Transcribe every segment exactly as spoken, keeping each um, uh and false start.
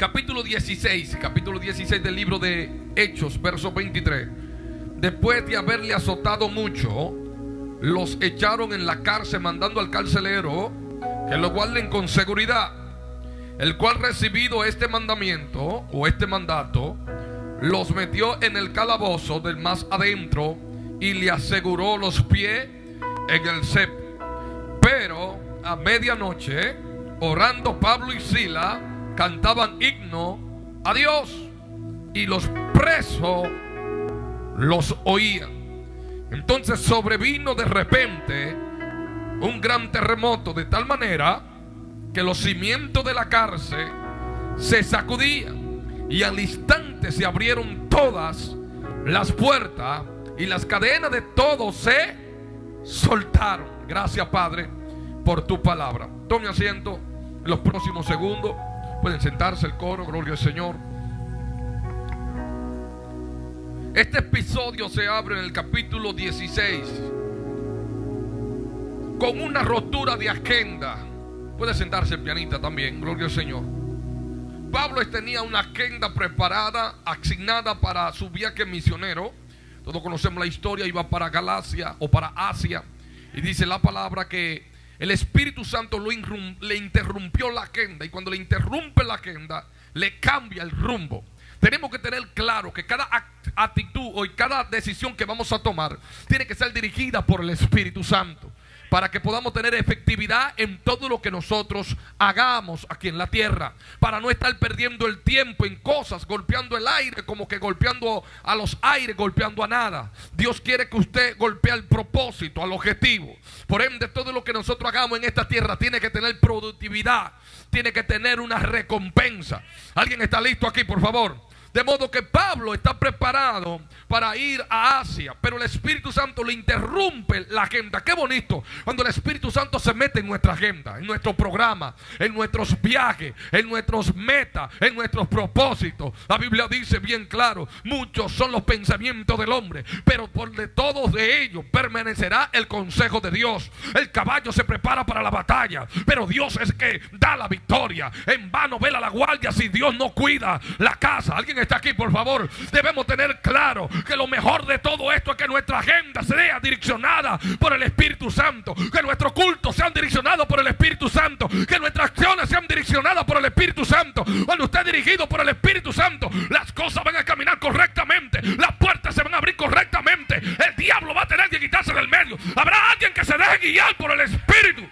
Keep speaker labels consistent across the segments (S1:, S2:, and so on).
S1: capítulo dieciséis, capítulo dieciséis del libro de Hechos, verso veintitrés. Después de haberle azotado mucho, los echaron en la cárcel, mandando al carcelero que lo guarden con seguridad, el cual, recibido este mandamiento o este mandato, los metió en el calabozo del más adentro y le aseguró los pies en el cepo. Pero a medianoche, orando Pablo y Silas, cantaban himno a Dios, y los presos los oían. Entonces sobrevino de repente un gran terremoto, de tal manera que los cimientos de la cárcel se sacudían, y al instante se abrieron todas las puertas y las cadenas de todos se soltaron. Gracias, Padre, por tu palabra. Tome asiento. En los próximos segundos pueden sentarse el coro. Gloria al Señor. Este episodio se abre en el capítulo dieciséis con una rotura de agenda. Puede sentarse el pianista también. Gloria al Señor. Pablo tenía una agenda preparada, asignada para su viaje misionero. Todos conocemos la historia. Iba para Galacia o para Asia, y dice la palabra que el Espíritu Santo lo le interrumpió la agenda, y cuando le interrumpe la agenda, le cambia el rumbo. Tenemos que tener claro que cada actitud o cada decisión que vamos a tomar tiene que ser dirigida por el Espíritu Santo, para que podamos tener efectividad en todo lo que nosotros hagamos aquí en la tierra, para no estar perdiendo el tiempo en cosas, golpeando el aire, como que golpeando a los aires, golpeando a nada. Dios quiere que usted golpee al propósito, al objetivo. Por ende, todo lo que nosotros hagamos en esta tierra tiene que tener productividad, tiene que tener una recompensa. ¿Alguien está listo aquí, por favor? De modo que Pablo está preparado para ir a Asia, pero el Espíritu Santo le interrumpe la agenda. Qué bonito cuando el Espíritu Santo se mete en nuestra agenda, en nuestro programa, en nuestros viajes, en nuestros metas, en nuestros propósitos. La Biblia dice bien claro: muchos son los pensamientos del hombre, pero por de todos de ellos permanecerá el consejo de Dios. El caballo se prepara para la batalla, pero Dios es que da la victoria. En vano vela la guardia si Dios no cuida la casa. ¿Alguien está aquí, por favor? Debemos tener claro que lo mejor de todo esto es que nuestra agenda sea direccionada por el Espíritu Santo, que nuestros cultos sean direccionados por el Espíritu Santo, que nuestras acciones sean direccionadas por el Espíritu Santo. Cuando usted es dirigido por el Espíritu Santo, las cosas van a caminar correctamente, las puertas se van a abrir correctamente, el diablo va a tener que quitarse del medio. Habrá alguien que se deje guiar por el Espíritu.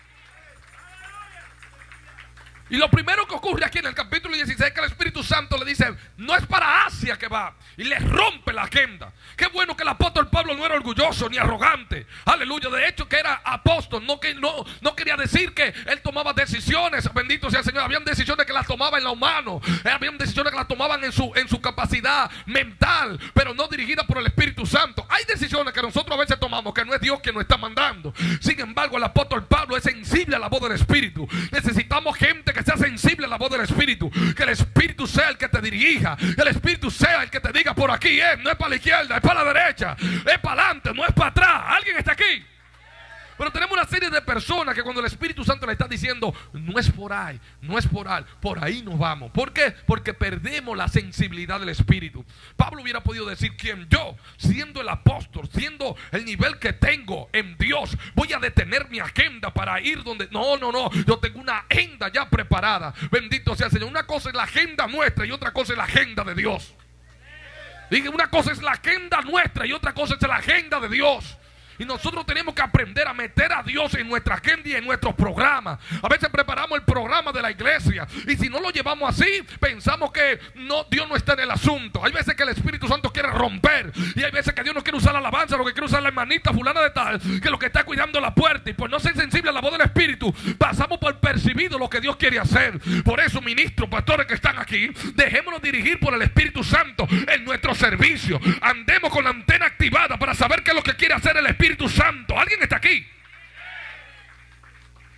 S1: Y lo primero que ocurre aquí en el capítulo dieciséis es que el Espíritu Santo le dice: no es para Asia que va, y le rompe la agenda. Qué bueno que el apóstol Pablo no era orgulloso ni arrogante. Aleluya. De hecho, que era apóstol, no, que, no, no quería decir que él tomaba decisiones. Bendito sea el Señor. Habían decisiones que las tomaba en lo humano, habían decisiones que las tomaban en su, en su capacidad mental, pero no dirigidas por el Espíritu Santo. Hay decisiones que nosotros a veces tomamos que no es Dios quien nos está mandando. Sin embargo, el apóstol Pablo es sensible a la voz del Espíritu. Necesitamos gente que sea sensible a la voz del Espíritu, que el Espíritu sea el que te dirija, que el Espíritu sea el que te diga: por aquí es, no es para la izquierda, es para la derecha, es para adelante, no es para atrás. ¿Alguien está aquí? Pero tenemos una serie de personas que cuando el Espíritu Santo le está diciendo: no es por ahí, no es por ahí, por ahí nos vamos. ¿Por qué? Porque perdemos la sensibilidad del Espíritu. Pablo hubiera podido decir: ¿quién? Yo, siendo el apóstol, siendo el nivel que tengo en Dios, voy a detener mi agenda para ir donde... No, no, no, yo tengo una agenda ya preparada. Bendito sea el Señor. Una cosa es la agenda nuestra y otra cosa es la agenda de Dios. Dije, una cosa es la agenda nuestra y otra cosa es la agenda de Dios. Y nosotros tenemos que aprender a meter a Dios en nuestra agenda y en nuestros programas. A veces preparamos el programa de la iglesia y si no lo llevamos así, pensamos que no, Dios no está en el asunto. Hay veces que el Espíritu Santo quiere romper, y hay veces que Dios no quiere usar la alabanza, lo que quiere usar la hermanita fulana de tal, que lo que está cuidando la puerta. Y por no ser sensible a la voz del Espíritu, pasamos por percibido lo que Dios quiere hacer. Por eso, ministros, pastores que están aquí, dejémonos dirigir por el Espíritu Santo en nuestro servicio. Andemos con la antena activada para saber qué es lo que quiere hacer el Espíritu Santo. ¿Alguien está aquí?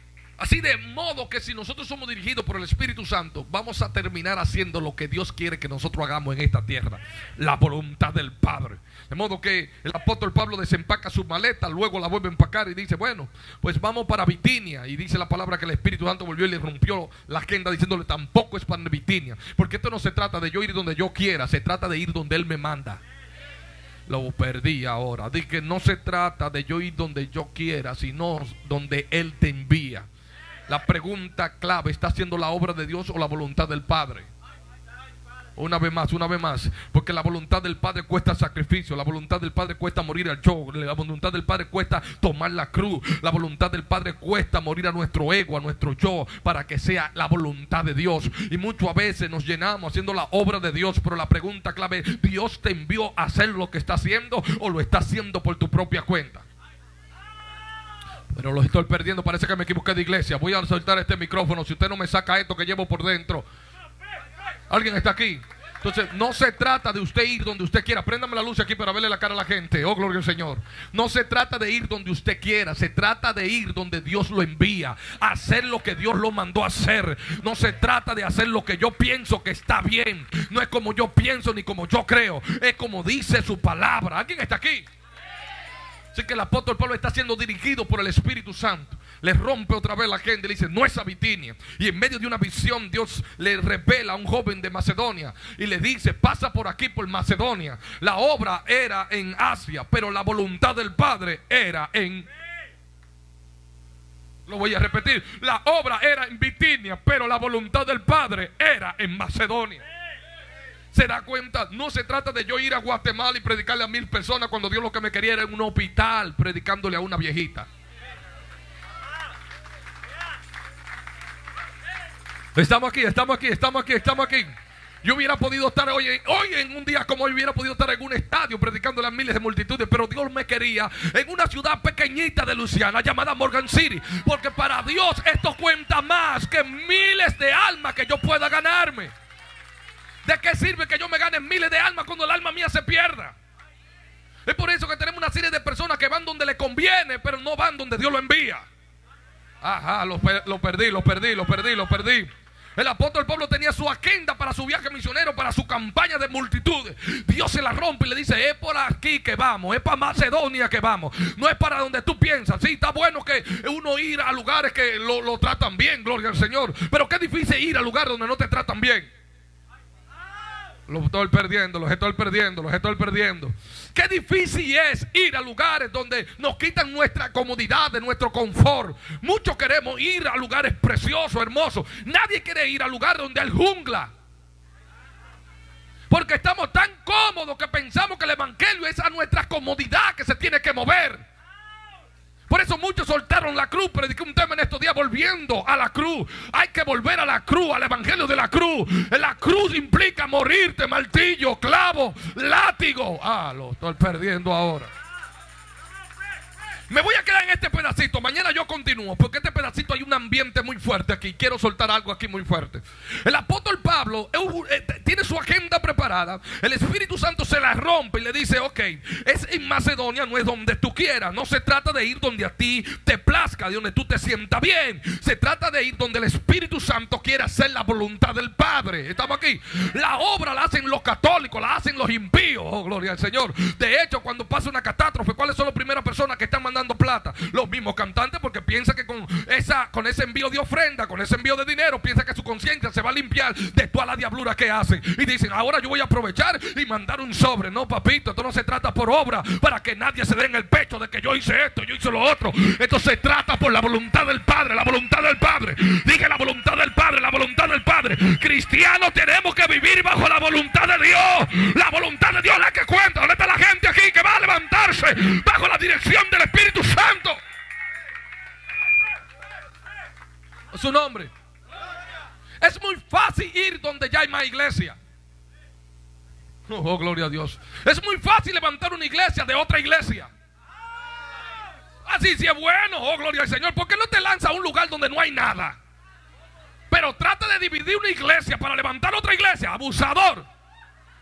S1: Así de modo que si nosotros somos dirigidos por el Espíritu Santo, vamos a terminar haciendo lo que Dios quiere que nosotros hagamos en esta tierra, la voluntad del Padre. De modo que el apóstol Pablo desempaca su maleta, luego la vuelve a empacar y dice, bueno, pues vamos para Bitinia. Y dice la palabra que el Espíritu Santo volvió y le rompió la agenda diciéndole, tampoco es para Bitinia, porque esto no se trata de yo ir donde yo quiera, se trata de ir donde Él me manda. Lo perdí ahora. Dije que no se trata de yo ir donde yo quiera, sino donde Él te envía. La pregunta clave, ¿está haciendo la obra de Dios o la voluntad del Padre? Una vez más, una vez más. Porque la voluntad del Padre cuesta sacrificio. La voluntad del Padre cuesta morir al yo. La voluntad del Padre cuesta tomar la cruz. La voluntad del Padre cuesta morir a nuestro ego, a nuestro yo, para que sea la voluntad de Dios. Y muchas veces nos llenamos haciendo la obra de Dios, pero la pregunta clave, ¿Dios te envió a hacer lo que está haciendo o lo está haciendo por tu propia cuenta? Pero lo estoy perdiendo, parece que me equivoqué de iglesia. Voy a soltar este micrófono si usted no me saca esto que llevo por dentro. ¿Alguien está aquí? Entonces no se trata de usted ir donde usted quiera. Préndame la luz aquí para verle la cara a la gente. Oh, gloria al Señor. No se trata de ir donde usted quiera. Se trata de ir donde Dios lo envía, a hacer lo que Dios lo mandó a hacer. No se trata de hacer lo que yo pienso que está bien. No es como yo pienso ni como yo creo. Es como dice su palabra. ¿Alguien está aquí? Así que el apóstol Pablo está siendo dirigido por el Espíritu Santo. Le rompe otra vez la gente, le dice, no es a Bitinia. Y en medio de una visión Dios le revela a un joven de Macedonia y le dice, pasa por aquí por Macedonia. La obra era en Asia, pero la voluntad del Padre era en... Lo voy a repetir, la obra era en Bitinia, pero la voluntad del Padre era en Macedonia. ¿Se da cuenta? No se trata de yo ir a Guatemala y predicarle a mil personas cuando Dios lo que me quería era en un hospital predicándole a una viejita. Estamos aquí, estamos aquí, estamos aquí, estamos aquí. Yo hubiera podido estar hoy, hoy en un día como hoy, hubiera podido estar en un estadio predicándole a miles de multitudes, pero Dios me quería en una ciudad pequeñita de Luisiana llamada Morgan City, porque para Dios esto cuenta más que miles de almas que yo pueda ganarme. ¿De qué sirve que yo me gane miles de almas cuando el alma mía se pierda? Es por eso que tenemos una serie de personas que van donde le conviene, pero no van donde Dios lo envía. Ajá, lo, lo perdí, lo perdí, lo perdí, lo perdí. El apóstol Pablo tenía su agenda para su viaje misionero, para su campaña de multitudes. Dios se la rompe y le dice, es por aquí que vamos, es para Macedonia que vamos. No es para donde tú piensas. Sí, está bueno que uno ir a lugares que lo, lo tratan bien, gloria al Señor. Pero qué difícil ir a lugares donde no te tratan bien. Los estoy perdiendo, los estoy perdiendo, los estoy perdiendo. Qué difícil es ir a lugares donde nos quitan nuestra comodidad, de nuestro confort. Muchos queremos ir a lugares preciosos, hermosos. Nadie quiere ir a lugares donde hay jungla. Porque estamos tan cómodos que pensamos que el evangelio es a nuestra comodidad que se tiene que mover. Por eso muchos soltaron la cruz. Prediqué un tema en estos días, volviendo a la cruz. Hay que volver a la cruz, al evangelio de la cruz. La cruz implica morirte, martillo, clavo, látigo. Ah, lo estoy perdiendo ahora. Me voy a quedar en este pedacito. Mañana yo continúo, porque este pedacito hay un ambiente muy fuerte aquí. Quiero soltar algo aquí muy fuerte. El apóstol Pablo eh, tiene su agenda preparada. El Espíritu Santo se la rompe y le dice, ok, es en Macedonia, no es donde tú quieras. No se trata de ir donde a ti te plazca, de donde tú te sientas bien. Se trata de ir donde el Espíritu Santo quiere hacer la voluntad del Padre. Estamos aquí. La obra la hacen los católicos, la hacen los impíos. Oh, gloria al Señor. De hecho, cuando pasa una catástrofe, ¿cuáles son las primeras personas que están mandando plata? Los mismos cantantes, porque piensa que con esa con ese envío de ofrenda, con ese envío de dinero, piensa que su conciencia se va a limpiar de toda la diablura que hacen. Y dicen, ahora yo voy a aprovechar y mandar un sobre. No, papito, esto no se trata por obra, para que nadie se dé en el pecho de que yo hice esto, yo hice lo otro. Esto se trata por la voluntad del Padre, la voluntad del Padre. Dije la voluntad del Padre, la voluntad del Padre. Cristianos tenemos que vivir bajo la voluntad de Dios. La voluntad de Dios es la que cuenta. ¿Dónde está la gente aquí que va a levantarse bajo la dirección del Espíritu Santo? Su nombre. Es muy fácil ir donde ya hay más iglesia. Oh, gloria a Dios. Es muy fácil levantar una iglesia de otra iglesia. Así sí es bueno. Oh, gloria al Señor. ¿Por qué no te lanza a un lugar donde no hay nada? Pero trata de dividir una iglesia para levantar otra iglesia. Abusador.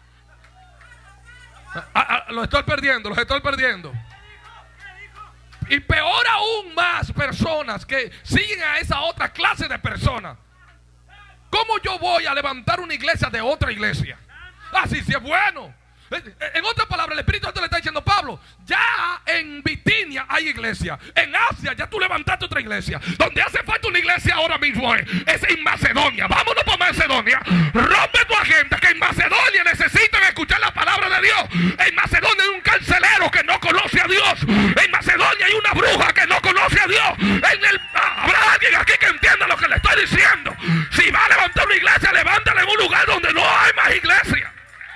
S1: Ah, ah, lo estoy perdiendo, los estoy perdiendo. Y peor aún más personas que siguen a esa otra clase de personas. ¿Cómo yo voy a levantar una iglesia de otra iglesia? Así sí es bueno. En otras palabras, el Espíritu Santo le está diciendo: Pablo, ya en Bitinia hay iglesia, en Asia ya tú levantaste otra iglesia. Donde hace falta una iglesia ahora mismo es, es en Macedonia. Vámonos por Macedonia. Rompe tu agenda, que en Macedonia necesitan escuchar la palabra de Dios. En Macedonia hay un carcelero que no conoce a Dios. En Macedonia hay una bruja que no conoce a Dios. En el, habrá alguien aquí que entienda lo que le estoy diciendo. Si va a levantar una iglesia, levántala en un lugar donde no hay más iglesia.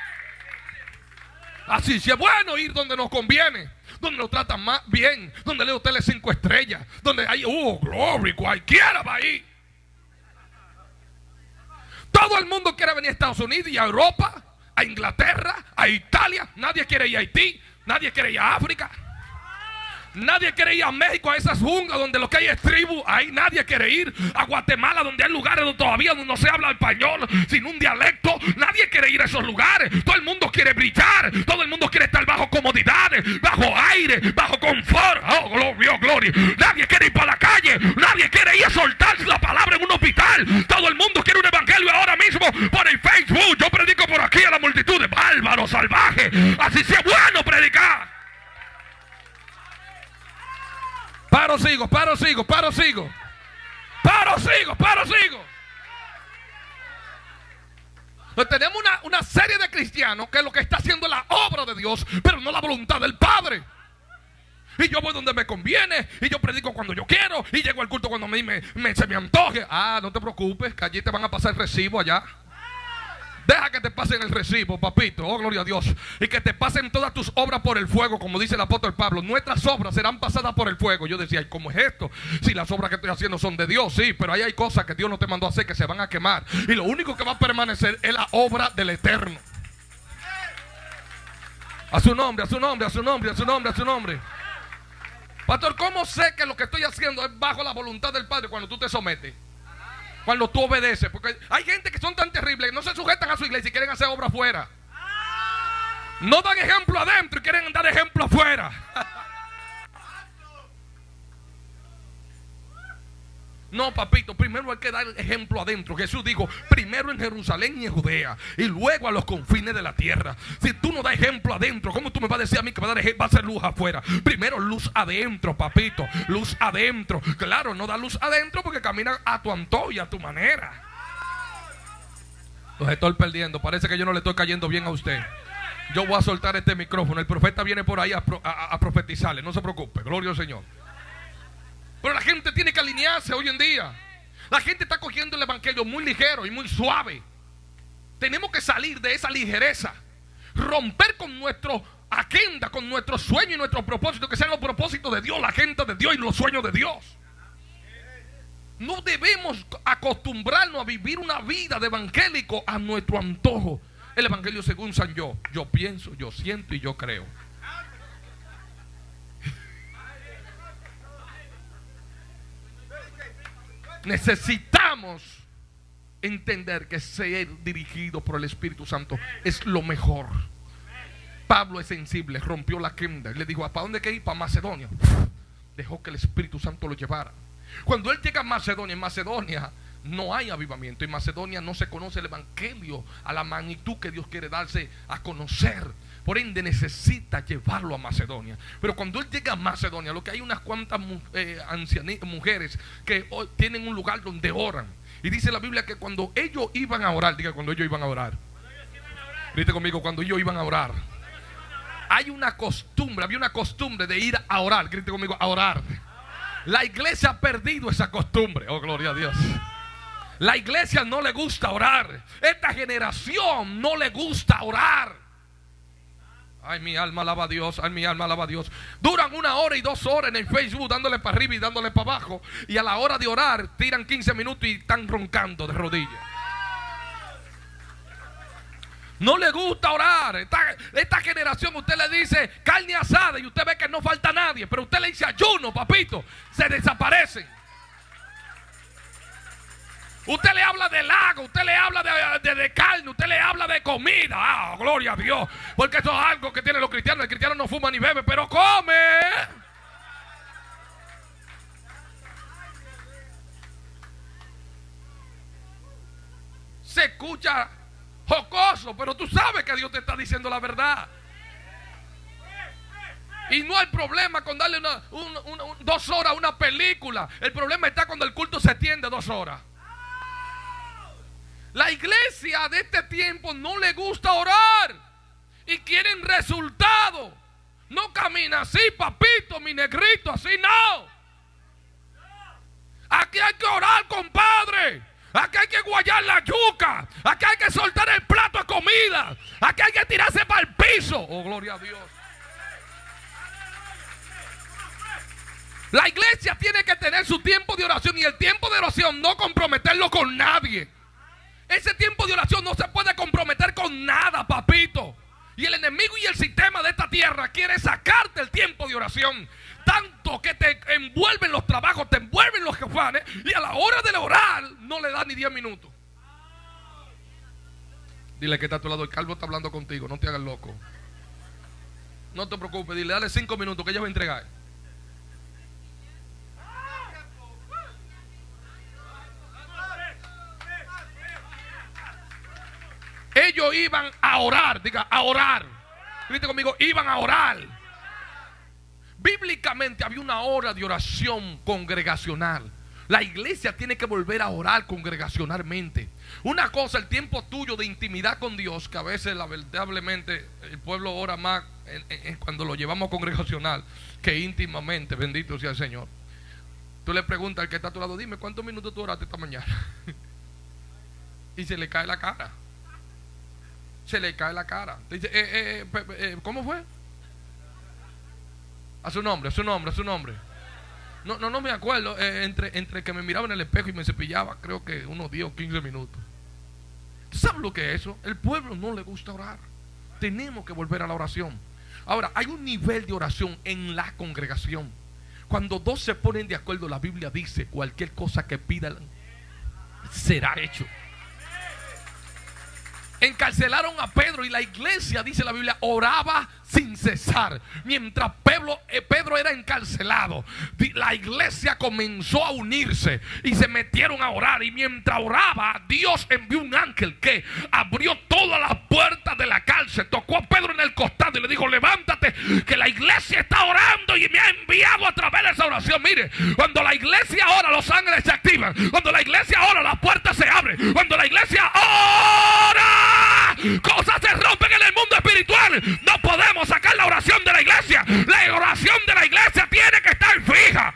S1: Así sí es bueno ir donde nos conviene, donde nos tratan más bien, donde hay hoteles cinco estrellas, donde hay, oh, glory, cualquiera va ahí. Todo el mundo quiere venir a Estados Unidos y a Europa, a Inglaterra, a Italia. Nadie quiere ir a Haití, nadie quiere ir a África. Nadie quiere ir a México, a esas junglas donde lo que hay es tribu. Ahí nadie quiere ir. A Guatemala, donde hay lugares donde todavía no se habla español, sin un dialecto. Nadie quiere ir a esos lugares. Todo el mundo quiere brillar. Todo el mundo quiere estar bajo comodidades, bajo aire, bajo confort. Oh, gloria, oh, gloria. Nadie quiere ir para la calle. Nadie quiere ir a soltar la palabra en un hospital. Todo el mundo quiere un evangelio ahora mismo por el Facebook. Yo predico por aquí a la multitud de bárbaros, salvajes. Así sea bueno predicar. Paro, sigo, paro, sigo, paro, sigo. Paro, sigo, paro, sigo. Pues tenemos una, una serie de cristianos que lo que está haciendo es la obra de Dios, pero no la voluntad del Padre. Y yo voy donde me conviene, y yo predico cuando yo quiero, y llego al culto cuando a mí me, me, se me antoje. Ah, no te preocupes, que allí te van a pasar el recibo allá. Deja que te pasen el recibo, papito, oh gloria a Dios. Y que te pasen todas tus obras por el fuego, como dice el apóstol Pablo. Nuestras obras serán pasadas por el fuego. Yo decía, ¿cómo es esto? Si las obras que estoy haciendo son de Dios, sí, pero ahí hay cosas que Dios no te mandó a hacer que se van a quemar. Y lo único que va a permanecer es la obra del Eterno. A su nombre, a su nombre, a su nombre, a su nombre, a su nombre. Pastor, ¿cómo sé que lo que estoy haciendo es bajo la voluntad del Padre? Cuando tú te sometes, cuando tú obedeces. Porque hay gente que son tan terribles, no se sujetan a su iglesia y quieren hacer obra afuera. No dan ejemplo adentro y quieren dar ejemplo afuera. No, papito, primero hay que dar ejemplo adentro. Jesús dijo, primero en Jerusalén y en Judea, y luego a los confines de la tierra. Si tú no das ejemplo adentro, ¿cómo tú me vas a decir a mí que va a, dar ejemplo, va a ser luz afuera? Primero luz adentro, papito, luz adentro. Claro, no da luz adentro porque camina a tu antojo y a tu manera. Los estoy perdiendo, parece que yo no le estoy cayendo bien a usted. Yo voy a soltar este micrófono, el profeta viene por ahí a, a, a profetizarle, no se preocupe, gloria al Señor. Pero la gente tiene que alinearse hoy en día. La gente está cogiendo el evangelio muy ligero y muy suave. Tenemos que salir de esa ligereza, romper con nuestra agenda, con nuestros sueños y nuestros propósitos, que sean los propósitos de Dios, la agenda de Dios y los sueños de Dios. No debemos acostumbrarnos a vivir una vida de evangélico a nuestro antojo. El evangelio según San yo. Yo pienso, yo siento y yo creo. Necesitamos entender que ser dirigido por el Espíritu Santo es lo mejor. Pablo es sensible, rompió la agenda y le dijo, ¿para dónde hay que ir? Para Macedonia. Dejó que el Espíritu Santo lo llevara. Cuando él llega a Macedonia, en Macedonia no hay avivamiento. En Macedonia no se conoce el evangelio a la magnitud que Dios quiere darse a conocer. Por ende necesita llevarlo a Macedonia. Pero cuando él llega a Macedonia, lo que hay unas cuantas eh, ancianas, mujeres que oh, tienen un lugar donde oran. Y dice la Biblia que cuando ellos iban a orar, diga cuando ellos iban a orar. Grite conmigo, cuando ellos iban a orar. Hay una costumbre, había una costumbre de ir a orar. Grite conmigo, a orar. La iglesia ha perdido esa costumbre. Oh, gloria a Dios. La iglesia no le gusta orar. Esta generación no le gusta orar. Ay, mi alma alaba a Dios, ay, mi alma alaba a Dios. Duran una hora y dos horas en el Facebook dándole para arriba y dándole para abajo. Y a la hora de orar tiran quince minutos y están roncando de rodillas. No le gusta orar. Esta, esta generación usted le dice carne asada y usted ve que no falta nadie. Pero usted le dice ayuno, papito, se desaparecen. Usted le habla de lago, usted le habla de, de, de carne, usted le habla de comida. Ah, gloria a Dios. Porque eso es algo que tienen los cristianos. El cristiano no fuma ni bebe, pero come. se escucha jocoso, pero tú sabes que Dios te está diciendo la verdad. Y no hay problema con darle una, una, una, una, dos horas a una película. El problema está cuando el culto se extiende dos horas. La iglesia de este tiempo no le gusta orar y quieren resultados. No camina así, papito, mi negrito, así no. Aquí hay que orar, compadre. Aquí hay que guayar la yuca. Aquí hay que soltar el plato de comida. Aquí hay que tirarse para el piso. Oh, gloria a Dios. La iglesia tiene que tener su tiempo de oración, y el tiempo de oración no comprometerlo con nadie. Ese tiempo de oración no se puede comprometer con nada, papito. Y el enemigo y el sistema de esta tierra quiere sacarte el tiempo de oración. Tanto que te envuelven los trabajos, te envuelven los jefanes, y a la hora de orar no le da ni diez minutos. Dile que está a tu lado, el calvo está hablando contigo, no te hagas loco. No te preocupes, dile, dale cinco minutos que ella va a entregar. Ellos iban a orar, diga, a orar. Grite conmigo, iban a orar. Bíblicamente había una hora de oración congregacional. La iglesia tiene que volver a orar congregacionalmente. Una cosa, el tiempo tuyo de intimidad con Dios, que a veces lamentablemente el pueblo ora más en, en, cuando lo llevamos congregacional que íntimamente, bendito sea el Señor. Tú le preguntas al que está a tu lado, dime, ¿cuántos minutos tú oraste esta mañana? Y se le cae la cara. Se le cae la cara. Dice, eh, eh, eh, eh, ¿cómo fue? A su nombre, a su nombre, a su nombre. No, no, no me acuerdo. Eh, entre, entre que me miraba en el espejo y me cepillaba, creo que unos diez o quince minutos. ¿Tú sabes lo que es eso? El pueblo no le gusta orar. Tenemos que volver a la oración. Ahora, hay un nivel de oración en la congregación. Cuando dos se ponen de acuerdo, la Biblia dice, cualquier cosa que pidan será hecho. Encarcelaron a Pedro y la iglesia, dice la Biblia, oraba sin cesar. Mientras Pedro, eh, Pedro era encarcelado, la iglesia comenzó a unirse y se metieron a orar. Y mientras oraba, Dios envió un ángel que abrió todas las puertas de la cárcel, tocó a Pedro en el costado y le dijo, levántate, que la iglesia está orando y me ha enviado a través de esa oración. Mire, cuando la iglesia ora, los ángeles se activan. Cuando la iglesia ora, las puertas se abren. Cuando la iglesia ora, cosas se rompen en el mundo espiritual. No podemos sacar la oración de la iglesia. La oración de la iglesia tiene que estar fija.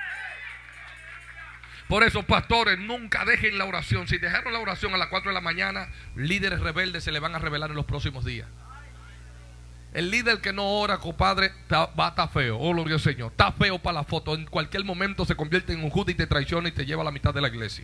S1: Por eso, pastores, nunca dejen la oración. Si dejaron la oración a las cuatro de la mañana, líderes rebeldes se le van a revelar en los próximos días. El líder que no ora, compadre, está, va a estar feo. Oh, gloria al Señor. Está feo para la foto. En cualquier momento se convierte en un Judas y te traiciona y te lleva a la mitad de la iglesia.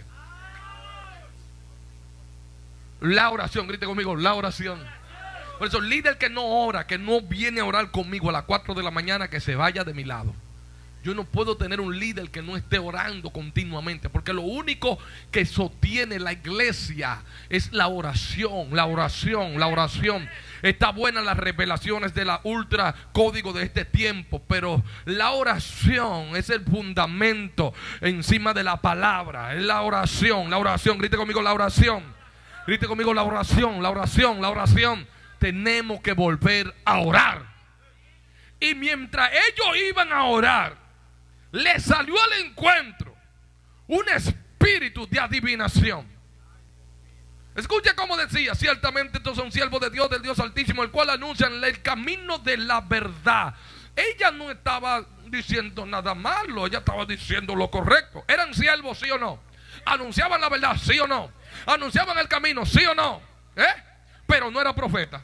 S1: La oración, grite conmigo, la oración. Por eso, el líder que no ora, que no viene a orar conmigo a las cuatro de la mañana, que se vaya de mi lado. Yo no puedo tener un líder que no esté orando continuamente, porque lo único que sostiene la iglesia es la oración, la oración, la oración. Está buena las revelaciones de la ultra código de este tiempo, pero la oración es el fundamento encima de la palabra. Es la oración, la oración, grite conmigo, la oración. Grite conmigo, la oración, la oración, la oración. Tenemos que volver a orar. Y mientras ellos iban a orar, le salió al encuentro un espíritu de adivinación. Escucha cómo decía: ciertamente estos son siervos de Dios, del Dios Altísimo, el cual anuncian el camino de la verdad. Ella no estaba diciendo nada malo, ella estaba diciendo lo correcto. ¿Eran siervos, sí o no? ¿Anunciaban la verdad, sí o no? ¿Anunciaban el camino, sí o no? ¿Eh? Pero no era profeta.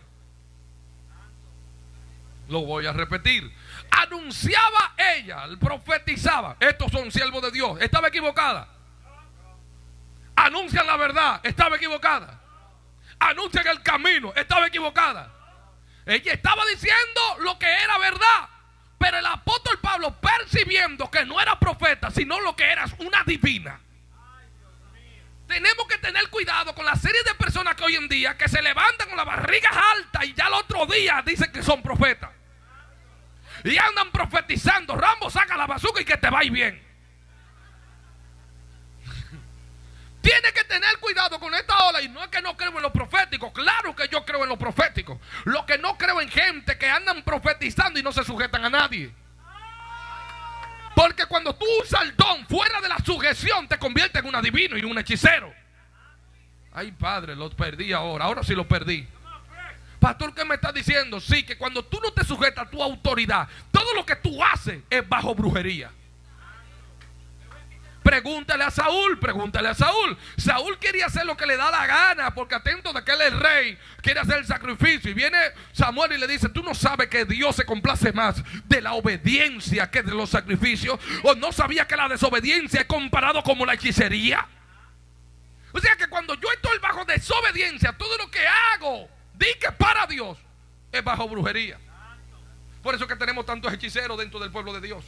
S1: Lo voy a repetir. Anunciaba ella, profetizaba: estos son siervos de Dios. ¿Estaba equivocada? Anuncian la verdad. ¿Estaba equivocada? Anuncian el camino. ¿Estaba equivocada? Ella estaba diciendo lo que era verdad. Pero el apóstol Pablo, percibiendo que no era profeta, sino lo que era una divina. Tenemos que tener cuidado con la serie de personas que hoy en día que se levantan con las barrigas altas y ya el otro día dicen que son profetas. Y andan profetizando: Rambo, saca la bazooka y que te vaya bien. Tiene que tener cuidado con esta ola. Y no es que no creo en lo profético. Claro que yo creo en lo profético. Lo que no creo en gente que andan profetizando y no se sujetan a nadie. Porque cuando tú usas el don fuera de la sujeción, te convierte en un adivino y en un hechicero. Ay, padre, lo perdí ahora. Ahora sí lo perdí. Pastor, ¿qué me está diciendo? Sí, que cuando tú no te sujetas a tu autoridad, todo lo que tú haces es bajo brujería. Pregúntale a Saúl, pregúntale a Saúl. Saúl quería hacer lo que le da la gana, porque atento de que él es el rey, quiere hacer el sacrificio. Y viene Samuel y le dice: tú no sabes que Dios se complace más de la obediencia que de los sacrificios. O no sabía que la desobediencia es comparado como la hechicería. O sea que cuando yo estoy bajo desobediencia, todo lo que hago, di que para Dios, es bajo brujería. Por eso que tenemos tantos hechiceros dentro del pueblo de Dios.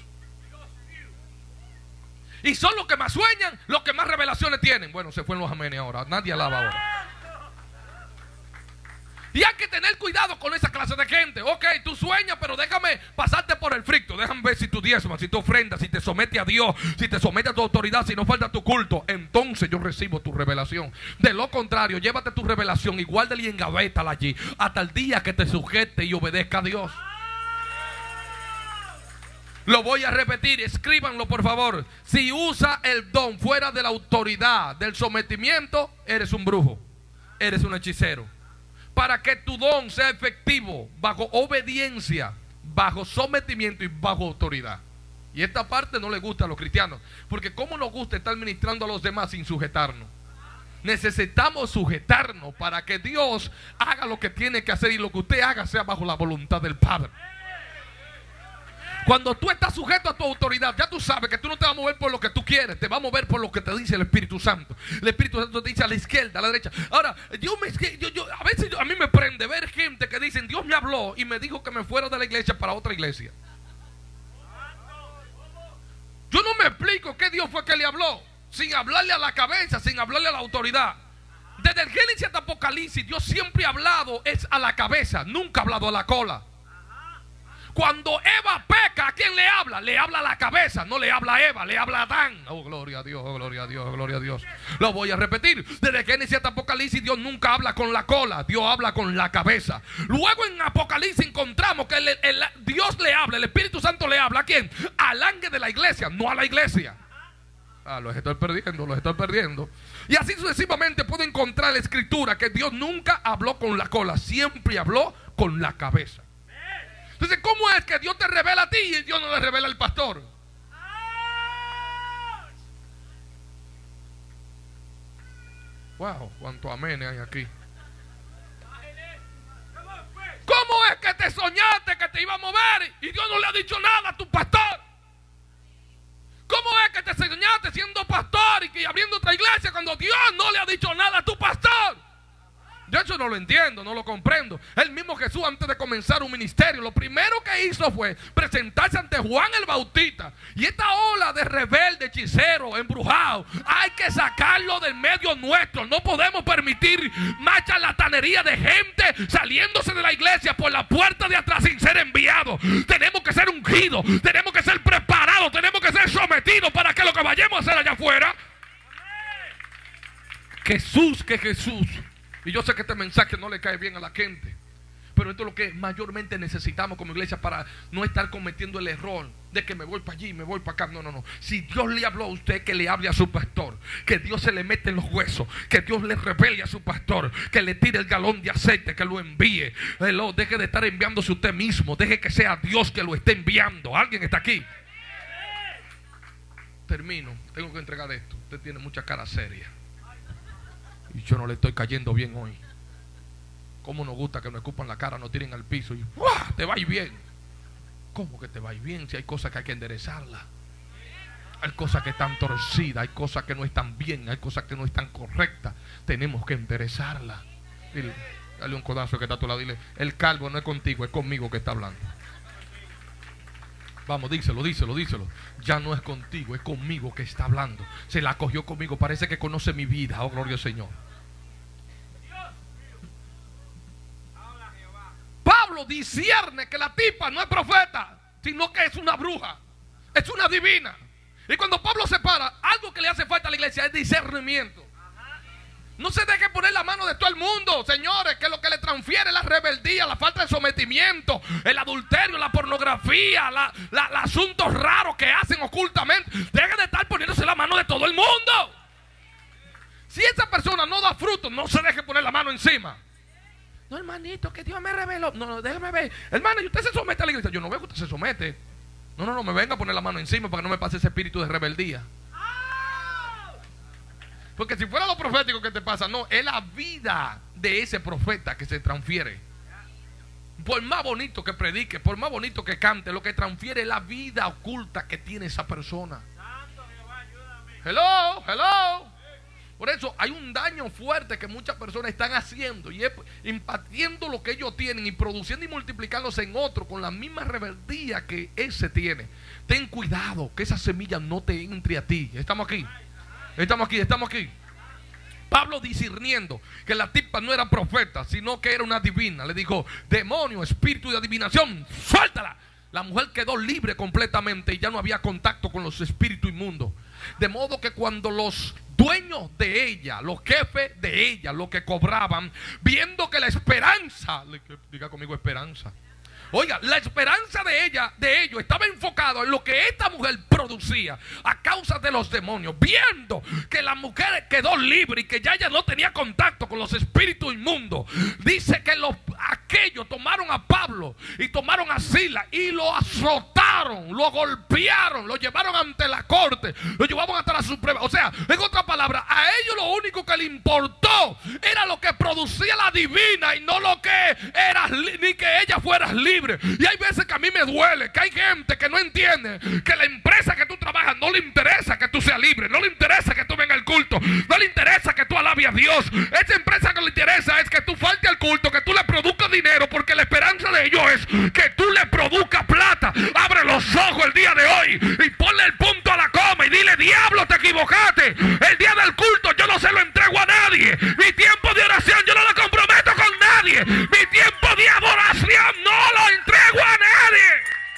S1: Y son los que más sueñan, los que más revelaciones tienen. Bueno, se fueron los amenes ahora. Nadie alaba ahora. Y hay que tener cuidado con esa clase de gente. Ok, tú sueñas, pero déjame pasarte por el fricto. Déjame ver si tú diezmas, si tú ofrendas, si te sometes a Dios, si te sometes a tu autoridad, si no falta tu culto. Entonces yo recibo tu revelación. De lo contrario, llévate tu revelación y guárdala y engavétala allí hasta el día que te sujete y obedezca a Dios. Lo voy a repetir, escríbanlo por favor. Si usa el don fuera de la autoridad, del sometimiento, eres un brujo, eres un hechicero. Para que tu don sea efectivo, bajo obediencia, bajo sometimiento y bajo autoridad. Y esta parte no le gusta a los cristianos, porque ¿cómo nos gusta estar ministrando a los demás sin sujetarnos? Necesitamos sujetarnos para que Dios haga lo que tiene que hacer y lo que usted haga sea bajo la voluntad del Padre. Cuando tú estás sujeto a tu autoridad, ya tú sabes que tú no te vas a mover por lo que tú quieres, te vas a mover por lo que te dice el Espíritu Santo. El Espíritu Santo te dice a la izquierda, a la derecha. Ahora, yo me, yo, yo, a veces yo, a mí me prende ver gente que dicen: Dios me habló y me dijo que me fuera de la iglesia para otra iglesia. Yo no me explico qué Dios fue que le habló, sin hablarle a la cabeza, sin hablarle a la autoridad. Desde el Génesis hasta Apocalipsis, Dios siempre ha hablado es a la cabeza, nunca ha hablado a la cola. Cuando Eva peca, ¿a quién le habla? Le habla a la cabeza, no le habla a Eva, le habla a Adán. Oh, gloria a Dios, oh, gloria a Dios, oh, gloria a Dios. Lo voy a repetir. Desde Génesis hasta Apocalipsis, Dios nunca habla con la cola, Dios habla con la cabeza. Luego en Apocalipsis encontramos que el, el, Dios le habla, el Espíritu Santo le habla. ¿A quién? Al ángel de la iglesia, no a la iglesia. Ah, los estoy perdiendo, los estoy perdiendo. Y así sucesivamente puedo encontrar en la escritura que Dios nunca habló con la cola, siempre habló con la cabeza. Entonces, ¿cómo es que Dios te revela a ti y Dios no le revela al pastor? Wow, cuánto amén hay aquí. ¿Cómo es que te soñaste que te iba a mover y Dios no le ha dicho nada a tu pastor? ¿Cómo es que te soñaste siendo pastor y que abriendo otra iglesia cuando Dios no le ha dicho nada a tu pastor? Yo eso no lo entiendo, no lo comprendo. El mismo Jesús, antes de comenzar un ministerio, lo primero que hizo fue presentarse ante Juan el Bautista. Y esta ola de rebelde, hechicero, embrujado, hay que sacarlo del medio nuestro. No podemos permitir más charlatanería de gente saliéndose de la iglesia por la puerta de atrás sin ser enviado. Tenemos que ser ungidos, tenemos que ser preparados, tenemos que ser sometidos para que lo que vayamos a hacer allá afuera, Jesús, que Jesús. Y yo sé que este mensaje no le cae bien a la gente, pero esto es lo que mayormente necesitamos como iglesia para no estar cometiendo el error de que me voy para allí, me voy para acá. No, no, no. Si Dios le habló a usted, que le hable a su pastor, que Dios se le mete en los huesos, que Dios le revele a su pastor, que le tire el galón de aceite, que lo envíe. Hello, deje de estar enviándose usted mismo, deje que sea Dios que lo esté enviando. ¿Alguien está aquí? Termino, tengo que entregar esto. Usted tiene mucha cara seria y yo no le estoy cayendo bien hoy. ¿Cómo nos gusta que nos escupan la cara, nos tiren al piso y ¡guau! Te va a ir bien. ¿Cómo que te va a ir bien si hay cosas que hay que enderezarlas? Hay cosas que están torcidas, hay cosas que no están bien, hay cosas que no están correctas. Tenemos que enderezarlas. Dile, dale un codazo que está a tu lado, dile: el calvo no es contigo, es conmigo que está hablando. Vamos, díselo, díselo, díselo. Ya no es contigo, es conmigo que está hablando. Se la cogió conmigo, parece que conoce mi vida. Oh, gloria al Señor. Pablo discierne que la tipa no es profeta, sino que es una bruja, es una divina. Y cuando Pablo se para, algo que le hace falta a la iglesia es discernimiento. No se deje poner la mano de todo el mundo, señores, que lo que le transfiere es la rebeldía, la falta de sometimiento, el adulterio, la pornografía, la, la, los asuntos raros que hacen ocultamente. Deje de estar poniéndose la mano de todo el mundo. Si esa persona no da fruto, no se deje poner la mano encima. No, hermanito, que Dios me reveló. No, no, déjame ver. Hermano, ¿y usted se somete a la iglesia? Yo no veo que usted se somete. No, no, no, me venga a poner la mano encima para que no me pase ese espíritu de rebeldía. Porque si fuera lo profético que te pasa, no, es la vida de ese profeta que se transfiere. Por más bonito que predique, por más bonito que cante, lo que transfiere es la vida oculta que tiene esa persona. Hello, hello. Por eso hay un daño fuerte que muchas personas están haciendo y es impartiendo lo que ellos tienen y produciendo y multiplicándose en otro con la misma rebeldía que ese tiene. Ten cuidado que esa semilla no te entre a ti. Estamos aquí. Estamos aquí, estamos aquí. Pablo, discerniendo que la tipa no era profeta, sino que era una divina, le dijo: demonio, espíritu de adivinación, suéltala. La mujer quedó libre completamente y ya no había contacto con los espíritus inmundos. De modo que cuando los dueños de ella, los jefes de ella, los que cobraban, viendo que la esperanza, diga conmigo esperanza. Oiga, la esperanza de ella, de ellos, estaba enfocado en lo que esta mujer producía a causa de los demonios. Viendo que la mujer quedó libre y que ya ella no tenía contacto con los espíritus inmundos, dice que los aquellos tomaron a Pablo y tomaron a Silas y lo azotaron, lo golpearon, lo llevaron ante la corte, lo llevaron hasta la suprema. O sea, en otras palabras, a ellos lo único que le importó era lo que producía la divina y no lo que era, ni que ella fuera libre. Y hay veces que a mí me duele que hay gente que no entiende que la empresa que tú trabajas no le interesa que tú seas libre, no le interesa que tú vengas al culto, no le interesa que tú alabes a Dios. Esa empresa que le interesa es que tú faltes al culto, que tú le produzcas dinero, porque la esperanza de ellos es que tú le produzcas plata. Abre los ojos el día de hoy y ponle el punto a la coma y dile: diablo, te equivocaste. El día del culto yo no se lo entrego a nadie. Mi tiempo de oración yo no lo comprometo con nadie. Mi tiempo de adoración no lo entrego a nadie.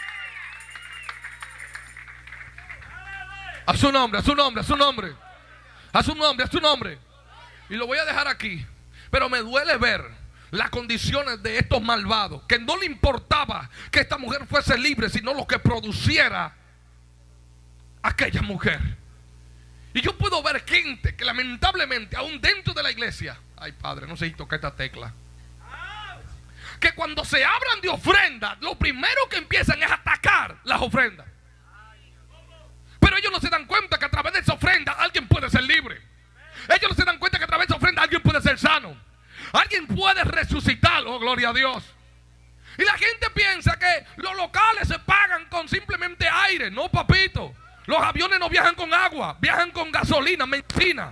S1: A su nombre, a su nombre, a su nombre. A su nombre, a su nombre. Y lo voy a dejar aquí. Pero me duele ver las condiciones de estos malvados, que no le importaba que esta mujer fuese libre, sino lo que produciera aquella mujer. Y yo puedo ver gente que lamentablemente, aún dentro de la iglesia, ay padre, no sé si toca esta tecla, que cuando se hablan de ofrendas, lo primero que empiezan es atacar las ofrendas. Pero ellos no se dan cuenta que a través de esa ofrenda alguien puede ser libre. Ellos no se dan cuenta que a través de esa ofrenda alguien puede ser sano. Alguien puede resucitar, oh gloria a Dios. Y la gente piensa que los locales se pagan con simplemente aire. No, papito. Los aviones no viajan con agua, viajan con gasolina, benzina.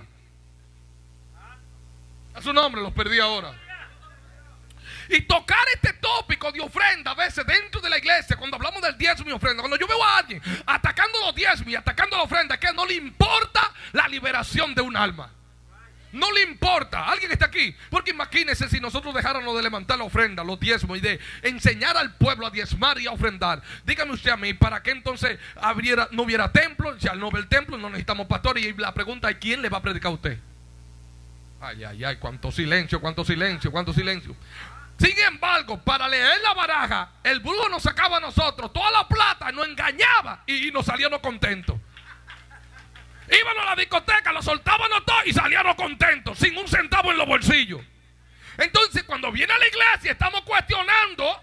S1: A su nombre, los perdí ahora. Y tocar este tópico de ofrenda a veces dentro de la iglesia, cuando hablamos del diezmo y ofrenda, cuando yo veo a alguien atacando los diezmos y atacando la ofrenda, que no le importa la liberación de un alma. No le importa. Alguien está aquí. Porque imagínense si nosotros dejáramos de levantar la ofrenda, los diezmos, y de enseñar al pueblo a diezmar y a ofrendar. Dígame usted a mí, ¿para qué entonces abriera, no hubiera templo? Si al no ver templo no necesitamos pastores. Y la pregunta es: ¿quién le va a predicar a usted? Ay, ay, ay, cuánto silencio, cuánto silencio, cuánto silencio. Sin embargo, para leer la baraja, el brujo nos sacaba a nosotros toda la plata, nos engañaba y, y nos salíamos contentos. Íbamos a la discoteca, lo soltábamos todo y salíamos contentos, sin un centavo en los bolsillos. Entonces, cuando viene a la iglesia, estamos cuestionando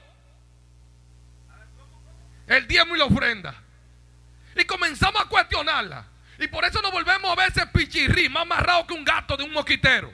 S1: el diezmo y la ofrenda. Y comenzamos a cuestionarla. Y por eso nos volvemos a veces pichirrí, más amarrado que un gato de un mosquitero.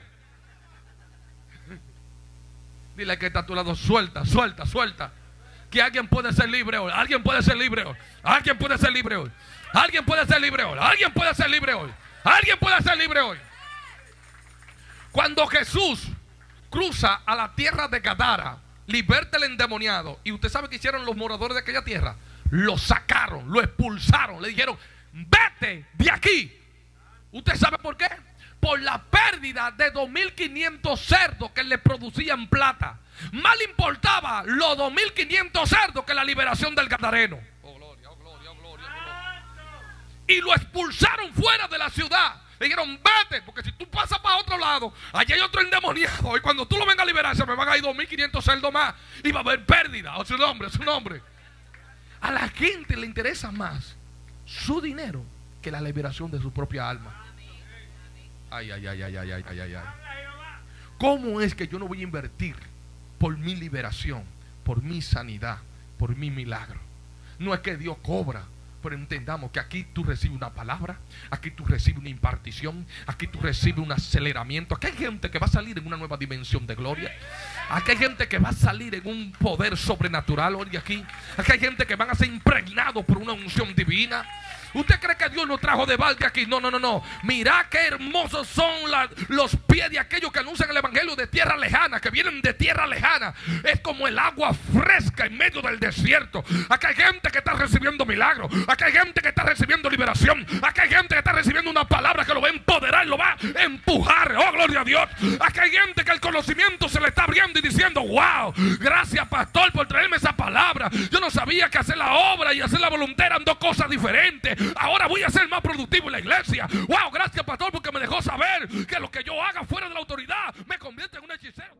S1: Dile que está a tu lado: suelta, suelta, suelta. Que alguien puede ser libre hoy. Alguien puede ser libre hoy. Alguien puede ser libre hoy. Alguien puede ser libre hoy. Alguien puede ser libre hoy. Alguien puede ser libre hoy. Cuando Jesús cruza a la tierra de Gadara, liberta el endemoniado. Y usted sabe qué hicieron los moradores de aquella tierra. Lo sacaron, lo expulsaron. Le dijeron: vete de aquí. ¿Usted sabe por qué? Por la pérdida de dos mil quinientos cerdos que le producían plata. Más le importaba los dos mil quinientos cerdos que la liberación del gadareno. Oh, gloria, oh, gloria, oh, gloria, oh, gloria. Y lo expulsaron fuera de la ciudad. Le dijeron, vete, porque si tú pasas para otro lado, allá hay otro endemoniado. Y cuando tú lo vengas a liberar, se me van a ir dos mil quinientos cerdos más. Y va a haber pérdida. O su nombre, o su nombre. A la gente le interesa más su dinero que la liberación de su propia alma. Ay, ay, ay, ay, ay, ay, ay, ay, ay. ¿Cómo es que yo no voy a invertir por mi liberación, por mi sanidad, por mi milagro? No es que Dios cobra, pero entendamos que aquí tú recibes una palabra, aquí tú recibes una impartición, aquí tú recibes un aceleramiento. Aquí hay gente que va a salir en una nueva dimensión de gloria. Aquí hay gente que va a salir en un poder sobrenatural hoy aquí. Aquí hay gente que van a ser impregnados por una unción divina. ¿Usted cree que Dios nos trajo de balde aquí? No, no, no, no. Mirá qué hermosos son la, los pies de aquellos que anuncian el evangelio de tierra lejana, que vienen de tierra lejana. Es como el agua fresca en medio del desierto. Aquí hay gente que está recibiendo milagros. Aquí hay gente que está recibiendo liberación. Aquí hay gente que está recibiendo una palabra que lo va a empoderar, lo va a empujar. Oh, gloria a Dios. Aquí hay gente que el conocimiento se le está abriendo y diciendo, wow, gracias pastor por traerme esa palabra. Yo no sabía que hacer la obra y hacer la voluntad eran dos cosas diferentes. Ahora voy a ser más productivo en la iglesia. Wow, gracias pastor porque me dejó saber que lo que yo haga fuera de la autoridad me convierte en un hechicero.